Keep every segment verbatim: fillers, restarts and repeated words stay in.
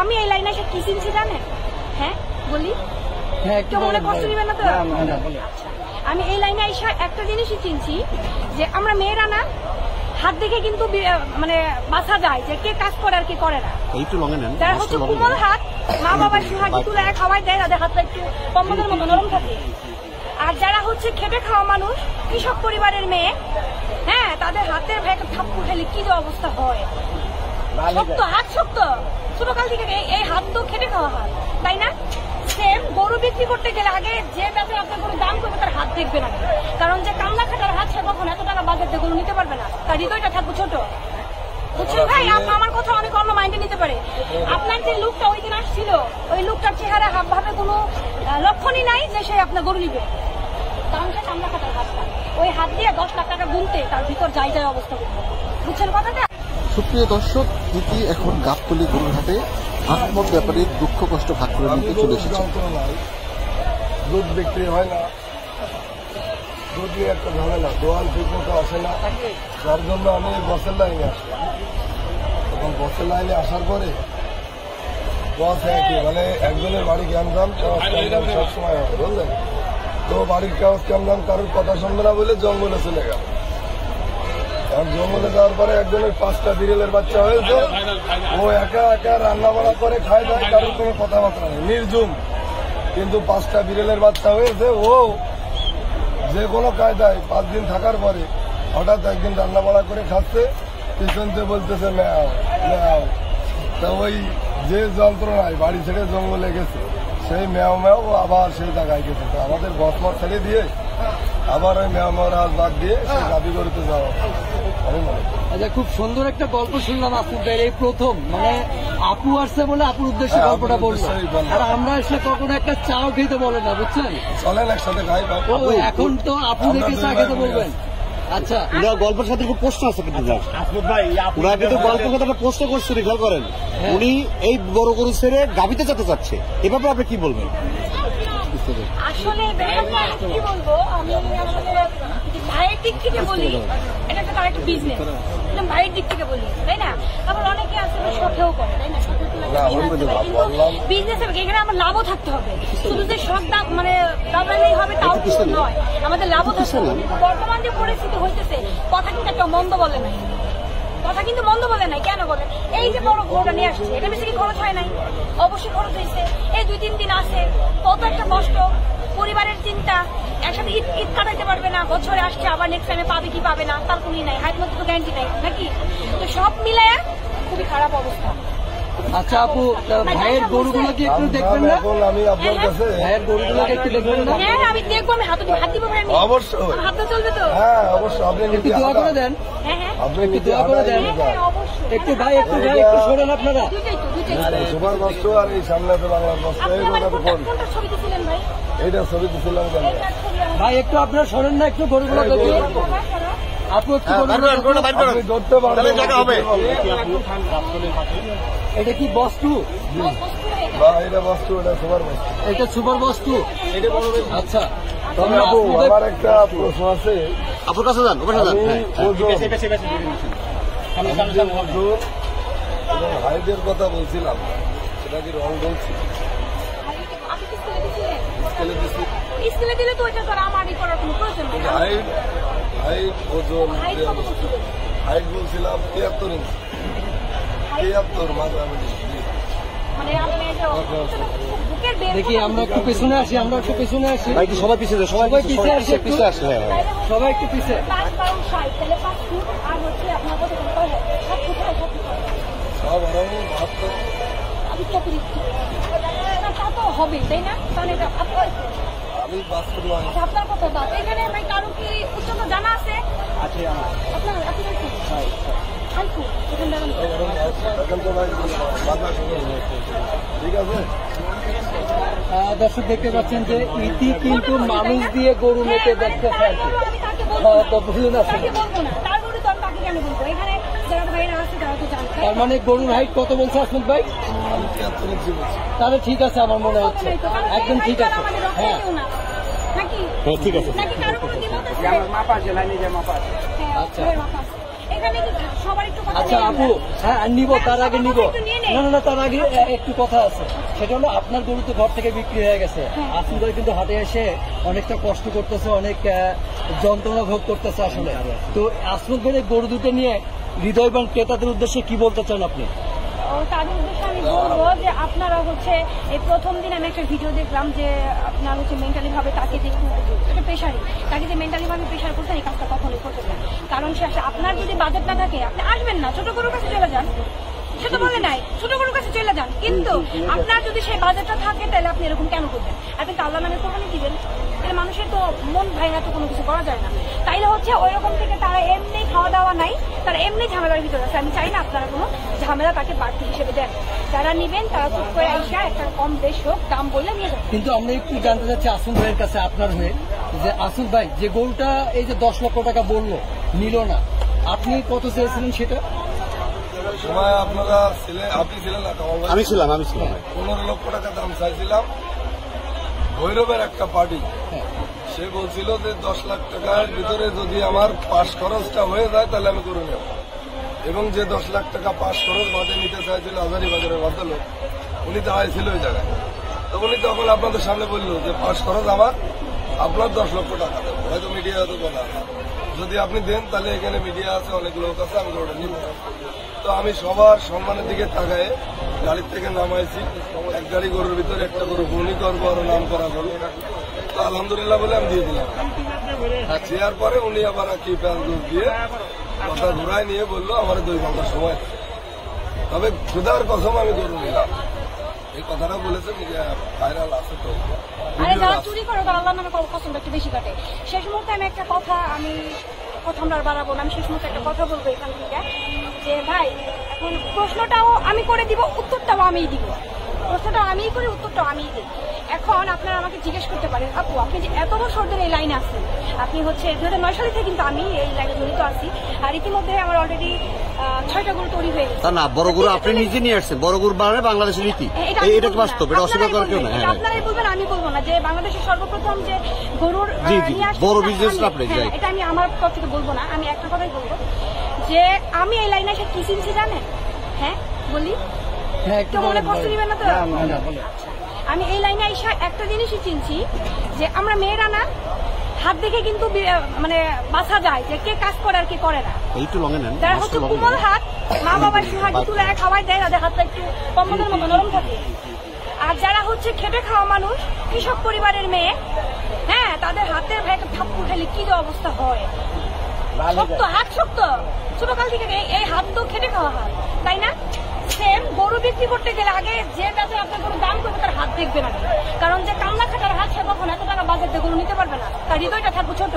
আমি এই লাইনে এসে কি চিনছি জানেন? হ্যাঁ বলি, কেউ মনে কষ্ট দিবেন না তো? আচ্ছা, আমি এই লাইনে এসে একটা জিনিসই চিনছি যে আমরা মেয়েরা না হাত দেখে কিন্তু মানে বাঁচা যায় যে কে কাজ করে আর কে করে না। যারা হচ্ছে কোমল হাত, মা বাবার সুহাগি তুলে খাওয়াই দেয়, তাদের হাতটা একটু কম্বলের মতো নরম থাকে। আর যারা হচ্ছে খেটে খাওয়া মানুষ, কৃষক পরিবারের মেয়ে, হ্যাঁ তাদের হাতের ভাই একটা থাপ্পড় খেলে কি যে অবস্থা হয়। শক্ত হাত, শক্ত ছোটকাল থেকে এই হাত তো খেটে খাওয়া হাত, তাই না? সেম গরু বিক্রি করতে গেলে আগে যে ব্যাপারে আপনার গরু দাম করবে তার হাত দেখবে না, কারণ যে কামলা খাটার হাত সে কখন এত টাকা বাজার দিয়ে গরু নিতে পারবে না, তার হৃদয়টা থাকবে ছোট। বুঝছেন ভাই? আমার কথা অনেক অন্য মাইন্ডে নিতে পারে। আপনার যে লুকটা ওই দিন আসছিল, ওই লুকটার চেহারা হাব ভাবে কোনো লক্ষণই নাই যে সে আপনার গরু নিবে, কারণ সে কামলা খাটার হাতটা, ওই হাত দিয়ে দশ লাখ টাকা গুনতে তার ভিতর যাই যায় অবস্থা করবে। বুঝছেন কথাটা? সুপ্রিয় দর্শক, ইতি এখন গাবতলী গরুরহাটে আহমদ ব্যাপারীর দুঃখ কষ্ট ভাগ করে নিতে চলে এসেছে। দুধ বিক্রি হয় না, দুধ নিয়ে একটা ঝামেলা, দোয়াল ঠিক মতো আসে না, যার জন্য আমি বসের লাইনে আসলাম। এবং বসের লাইনে আসার পরে বস একই, মানে একজনের বাড়ি গ্যামজাম সবসময় হয়, বুঝলেন তো? বাড়ির কাগজ ক্যামজাম কারোর কথা শুনবে না বলে জঙ্গলে চলে গেল। আর জঙ্গলে যাওয়ার পরে একজনের পাঁচটা বিড়েলের বাচ্চা হয়েছে, ও একা একা রান্না বান্না করে খায় দেয়, কারোর কোনো কথাবার্তা নেই, নির্জুম। কিন্তু পাঁচটা বিড়েলের বাচ্চা হয়েছে, ও যে কোনো কায়দায় পাঁচ দিন থাকার পরে হঠাৎ একদিন রান্না বান্না করে খাচ্ছে, পিছনতে বলতেছে ম্যাও ম্যাও। তা ওই যে যন্ত্রণায় বাড়ি ছেড়ে জঙ্গলে গেছে, সেই ম্যাও ম্যাও আবার সেই জায়গায় গেছে। তো আমাদের বসমত ছেড়ে দিয়ে আবার ওই ম্যাও ম্যাওর হাত বাদ দিয়ে সেই দাবি করতে যাওয়া। আচ্ছা, খুব সুন্দর একটা গল্প শুনলাম আপনাদের, এই প্রথম মানে আপু আসছে বলে আপুর উদ্দেশ্যে গল্পটা বললো, আর আমরা এসে কখনো একটা চাও খেতে বলে না, বুঝছেন? চলেন একসাথে খাই। এখন তো আপু দেখে চা খেতে বলবেন। আচ্ছা, গল্পের সাথে প্রশ্ন আছে কিন্তু ওরা কিন্তু গল্পের কথা প্রশ্ন করছে, খেয়াল করেন। উনি এই বড় গরু ছেড়ে গাবিতে যেতে চাচ্ছে, এ ব্যাপারে আপনি কি বলবেন? আসলে কি বলবো, আমি ভাইয়ের দিক থেকে বলি, এটা একটা তার একটা বিজনেস, ভাইয়ের দিক থেকে বলি, তাই না? আবার অনেকে আসলে শখেও করে, তাই না? বিজনেস এখানে আমার লাভও থাকতে হবে, শুধু যে শখ দাম মানে দাবালেই হবে তাও নয়, আমাদের লাভও থাকতে হবে। বর্তমান যে পরিস্থিতি হইতেছে, কথা কিন্তু একটা মন্দ বলে নাই, কথা কিন্তু মন্দ বলে নাই। কেন বলেন? এই যে বড় ঘোড়া নিয়ে আসছে, এটা বেশি কি খরচ হয় নাই? অবশ্যই খরচ হয়েছে। এই দুই তিন দিন আসে, কত একটা কষ্ট, পরিবারের চিন্তা, একসাথে ঈদ ঈদ কাটাইতে পারবে না, বছরে আসছে আবার নেক্সট টাইমে পাবে কি পাবে না তার কোনই নাই, হাইট মতো তো গ্যারান্টি নাই নাকি? তো সব মিলে খুবই খারাপ অবস্থা। আচ্ছা আপু, ভাইয়ের গরুগুলোকে একটু দেখবেন না? আমি আপনার কাছে ভাইয়ের গরুগুলোকে একটু দেখবেন না? হ্যাঁ আমি দেখবো, আমি হাত হাত দিব ভাই, অবশ্যই হাতে চলবে তো? হ্যাঁ অবশ্যই। আপনি একটু দোয়া করে দেন, হ্যাঁ হ্যাঁ আপনি একটু দোয়া করে দেন একটু ভাই, একটু ভাই একটু শোনেন আপনারা। দুইটাই তো দুইটাই সুপার বস্তু আর এই সামনে তো বাংলার বস্তু, এই কথা তো কোন কোনটা ছবি দিছিলেন ভাই? এইটা ছবি দিছিলাম কেন ভাই? একটু আপনারা শোনেন না, একটু গরুগুলো দেখুন। আপু একটু আপনি ধরতে পারবেন? এটা কি বস্তু? এটা বস্তু, এটা সুপার বস্তু, এটা সুপার বস্তু। আচ্ছা, আমার একটা প্রশ্ন আছে আপনার কাছে যান, ওখানে যান। হাইটের কথা বলছিলাম, সেটা কি রং বলছি? স্কেলে দিলে তো ওইটা করা আমারই করার কোনো প্রয়োজন নেই। হাইট হাইট ওজন হাইট বলছিলাম তিয়াত্তর ইঞ্চি, তিয়াত্তর মাঝামাঝি। দেখি আমরা একটু পেছনে আসি, আমরা একটু পেছনে আসি। সবাই পিছিয়ে সবাই পিছিয়ে আসি, পিছিয়ে আসি, সবাই একটু পিছিয়ে। হবে তাই না? তাহলে আপনার কত দাঁত? এখানে ভাই কারো কি উচ্চতা জানা আছে? আপনার আপনি দর্শক দেখতে পাচ্ছেন যে ইতি কিন্তু মানুষ দিয়ে গরু মেপে দেখতেছে আর কি। তার মানে গরুর হাইট কত বলছে আসমত ভাই? তাহলে ঠিক আছে, আমার মনে হচ্ছে একদম ঠিক আছে। হ্যাঁ ঠিক আছে। আচ্ছা এখানে কি সবার একটু কথা আচ্ছা নেই আপু, আমরা? হ্যাঁ নিব, তার আগে নিব। একটু নিয়ে নেই। না না না, তার আগে এ, একটু কথা আছে। সেটা হলো আপনার গরু তো ঘর থেকে বিক্রি হয়ে গেছে, আসল ভাই কিন্তু হাটে এসে অনেকটা কষ্ট করতেছে, অনেক আহ, যন্ত্রণা ভোগ করতেছে আসলে। তো আসল ভাই গরু দুটো নিয়ে হৃদয়বান ক্রেতাদের উদ্দেশ্যে কি বলতে চান আপনি? ও তাদের উদ্দেশ্যে আমি বলবো যে আপনারা হচ্ছে এই প্রথম দিন আমি একটা ভিডিও দেখলাম যে আপনার হচ্ছে মেন্টালি ভাবে তাকে যে একটু একটা প্রেশারই তাকে যে মেন্টালি ভাবে প্রেশার করছেন এই কাজটা কখনোই করতে না। কারণ সে আসলে আপনার যদি বাজেট না থাকে আপনি আসবেন না, ছোট গরুর কাছে চলে যান, সে তো বলে নাই ছোট গরুর কাছে চলে যান, কিন্তু আপনার যদি সেই বাজেটটা থাকে তাহলে আপনি এরকম কেন করবেন? আপনি তো আল্লাহ নামে কোরবানি দিবেন, তাহলে মানুষের তো মন ভাঙা তো কোনো কিছু করা যায় না। তাইলে হচ্ছে ওই রকম থেকে তারা এমনি খাওয়া দাওয়া নাই, তারা এমনি ঝামেলার ভিতরে আছে। আমি চাই না আপনারা কোনো ঝামেলা তাকে বাড়তি হিসেবে দেন। যারা নিবেন তারা চুপ করে আইসা একটা কম বেশ হোক দাম বললে নিয়ে যাবেন। কিন্তু আমরা একটু জানতে চাচ্ছি আসল ভাইয়ের কাছে আপনার হয়ে, যে আসল ভাই যে গরুটা এই যে দশ লক্ষ টাকা বললো নিল না, আপনি কত চেয়েছিলেন সেটা? সময় আপনারা ছিলেন, আপনি ছিলেন না কামাল ভাই? আমি ছিলাম আমি ছিলাম ভাই। পনেরো লক্ষ টাকা দাম চাইছিলাম। ভৈরবের একটা পার্টি, সে বলছিল যে দশ লাখ টাকার ভিতরে যদি আমার পাস খরচটা হয়ে যায় তাহলে আমি করে নেব, এবং যে দশ লাখ টাকা পাস খরচ বাদে নিতে চাইছিল হাজারিবাজারের ভদ্রলোক, উনি দাঁড়াইছিল ওই জায়গায়। তো উনি তখন আপনাদের সামনে বললো যে পাস খরচ আমার, আপনার দশ লক্ষ টাকা দেবো। হয়তো মিডিয়া হয়তো বলা না, যদি আপনি দেন তাহলে এখানে মিডিয়া আছে, অনেক লোক আছে, আমি ওটা নিব। তো আমি সবার সম্মানের দিকে তাকায় গাড়ির থেকে নামাইছি। এক গাড়ি গরুর ভিতরে একটা গরু গুণী করবো আরো নাম করা গরু, তো আলহামদুলিল্লাহ বলে আমি দিয়ে দিলাম। দেওয়ার পরে উনি আবার কি প্যান্ট দিয়ে কথা ঘুরায় নিয়ে বললো আমার দুই ঘন্টা সময়, তবে খুদার কসম আমি গরু নিলাম। এই কথাটা বলেছে, মিডিয়া ভাইরাল আছে তো। আরে যারা চুরি করে তারা আল্লাহ নামে কসম একটু বেশি কাটে। শেষ মুহূর্তে আমি একটা কথা, আমি কথা আমরা আর বাড়াবো না, আমি শেষ মুহূর্তে একটা কথা বলবো এখান থেকে যে ভাই এখন প্রশ্নটাও আমি করে দিব, উত্তরটাও আমিই দিব। প্রশ্নটাও আমিই করি, উত্তরটাও আমিই দিই। এখন আপনারা আমাকে জিজ্ঞেস করতে পারেন, আপু আপনি যে এত বছর ধরে এই লাইনে আছেন, আপনি হচ্ছে দু হাজার নয় সালে থেকে কিন্তু আমি এই লাইনে জড়িত আছি, আর ইতিমধ্যে আমার অলরেডি ছয়টা গরু তৈরি হয়ে গেছে। তা না, বড় গরু আপনি নিজে নিয়ে আসছেন, বড় গরু বানালে বাংলাদেশের নীতি, এই- এটা কি বাস্তব? এটা অস্বীকার করার কেউ না। হ্যাঁ আপনারাই বলবেন, আমি বলবো না যে বাংলাদেশের সর্বপ্রথম যে গরুর আহ, জি, জি, নিয়ে আসছে, বড় এটা business আমি- আপনি, হ্যাঁ, right. এটা আমি আমার পক্ষ থেকে বলবো না। আমি একটা কথাই বলবো যে আমি এই লাইনে এসে কি চিনছি জানেন? হ্যাঁ বলি, হ্যাঁ একটু কেউ মনে বলেন কষ্ট ভাই। দিবেন না তো? না, না, বলেন। আচ্ছা, আমি এই লাইনে এসে একটা জিনিসই চিনছি যে আমরা মেয়েরা না হাত দেখে কিন্তু বি- মানে বাঁচা যায় যে কে কাজ করে আর কে করে না। এই তো লঙে নেন, যারা হচ্ছে কোমল হাত, মা বাবার সুহাগি তুলে খাওয়াই দেয়, তাদের হাতটা একটু কম্বলের মতো নরম থাকে। আর যারা হচ্ছে খেটে খাওয়া মানুষ, কৃষক পরিবারের মেয়ে, হ্যাঁ তাদের হাতের ভাই একটা থাপ্পড় খেলে কি যে অবস্থা হয়। শক্ত হাত, শক্ত ছোটকাল থেকে এই- এই হাত তো খেটে খাওয়া হাত, তাই না? সেম গরু বিক্রি করতে গেলে আগে যে বেচে আপনার গরু দাম করবে তার হাত দেখবে না, কারণ যে কামলা খাটার হাত সে কখন এত টাকা বাজার দিয়ে গরু নিতে পারবে না, তার হৃদয়টা থাকবে ছোট।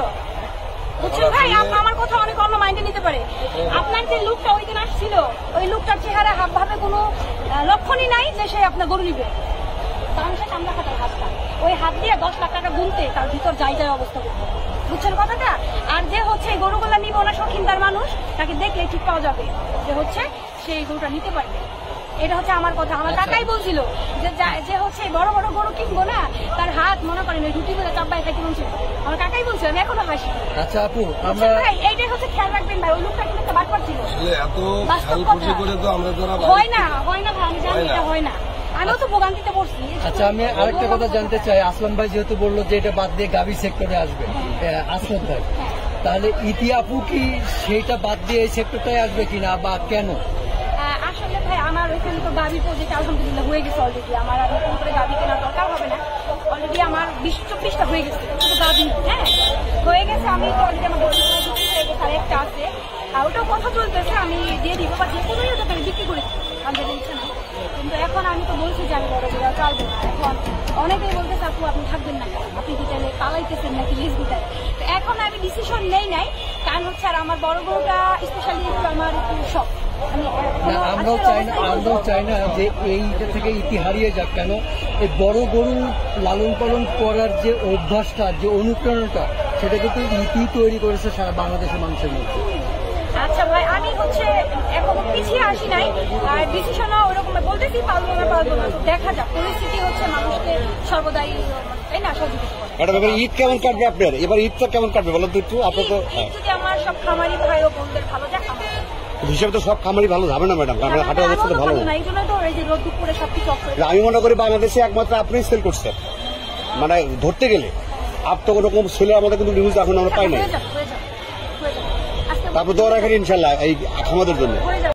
বুঝছেন ভাই, আপ- আমার কথা অনেক অন্য মাইন্ডে নিতে পারে। আপনার যে লুকটা ওই দিন আসছিল, ওই লুকটার চেহারা হাব ভাবে কোনো আহ, লক্ষণই নাই যে সে আপনার গরু নিবে, কারণ সে কামলা খাটার হাতটা, ওই হাত দিয়ে দশ লাখ টাকা গুনতে তার ভিতর যাই যায় অবস্থা করবে। বুঝছেন কথাটা? আর যে হচ্ছে এই গরুগুলা নিব না শৌখিনদার মানুষ, তাকে দেখলে ঠিক পাওয়া যাবে যে হচ্ছে সেই গরুটা নিতে পারবে। এটা হচ্ছে আমার কথা। আমার কাকাই বলছিল যে যা- যে হচ্ছে বড় বড় গরু কিনবো না, তার হাত মনে করেন ওই রুটি করে চাপায় খাইতে বলছিল। আমার কাকাই বলছিল, আমি এখনো হাসি। আচ্ছা আপু, আমরা বুঝছেন ভাই, এইটাই হচ্ছে খেয়াল রাখবেন ভাই, ওই লোকটা কিন্তু একটা বাটপার ছিল। আসলে এত বাস্তব খেয়াল খুশি কথা। করে তো আমরা যারা হয় না, হয় না ভাই, আমি জানি হয় না। এটা হয় না। আমিও তো ভোগান্তিতে পড়ছি। আচ্ছা আমি আরেকটা কথা জানতে চাই, আসলাম ভাই যেহেতু বললো যে এটা বাদ দিয়ে গাভী সেক্টরে আসবে, আসলাম ভাই তাহলে ইতি আপু কি সেইটা বাদ দিয়ে এই সেক্টরটাই আসবে কিনা বা কেন? আহ, আসলে ভাই আমার ওইখানে তো গাভি প্রজেক্ট আলহামদুলিল্লাহ হয়ে গেছে অলরেডি। আমার আর নতুন করে গাভি কেনার দরকার হবে না, অলরেডি আমার বিশ চব্বিশটা হয়ে গেছে শুধু গাভি। হ্যাঁ হয়ে গেছে, আমি তো অলরেডি আমার দোকানে বিক্রি হয়ে গেছে, আর একটা আছে, আর ওটাও কথা চলতেছে, আমি দিয়ে দিব বা যে কোনোই ওটাকে আমি বিক্রি করেছি, আমাদের ইচ্ছা নেই। কিন্তু এখন আমি তো বলছি যে আমি বড় বিড়াল চালবো না। এখন অনেকেই বলতেছে আপু আপনি থাকবেন না, আপনি কি চাইলে পালাইতেছেন নাকি লিজ দিতে। তো এখন আমি ডিসিশন নেই নাই, কারণ হচ্ছে আর আমার বড় গরুটা স্পেশালি একটু আমার একটু শখ। আমি না আমরাও চাই না, আমরাও চাই না যে এইটা থেকে ইতি হারিয়ে যাক। কেন এই বড় গরু লালন পালন করার যে অভ্যাসটা, যে অনুপ্রেরণাটা, সেটা কিন্তু ইতি তৈরি করেছে সারা বাংলাদেশের মানুষের মধ্যে। আচ্ছা ভাই, আমি হচ্ছে এখনো পিছিয়ে আসি নাই, আর ডিসিশনও ওরকম বলতেছি পারবো না পারবো না, দেখা যাক। পরিস্থিতি হচ্ছে মানুষকে সর্বদাই, তাই না, সহযোগিতা করে। ম্যাডাম এবার ঈদ কেমন কাটবে আপনার? এবার ঈদটা কেমন কাটবে বলেন তো একটু? আপনার তো ঈদ- ঈদ যদি আমার সব খামারি ভাই ও বোনদের ভালো যায়, আমার হিসাবে তো সব খামারই ভালো যাবে না ম্যাডাম, কারণ হাটের অবস্থা তো ভালো না। এই জন্য তো এই যে রোদ দুপুরে সবকিছু অফ করে আমি মনে করি বাংলাদেশে একমাত্র আপনি সেল করছেন, মানে ধরতে গেলে আপ তো কোনো রকম ছেলে আমাদের কিন্তু নিউজ এখন আমরা পাই না। হয়ে যাবে হয়ে যাবে হয়ে যাবে আজকে তারপর দোয়া রাখেন ইনশাল্লাহ এই আমাদের জন্য। হয়ে যাবে।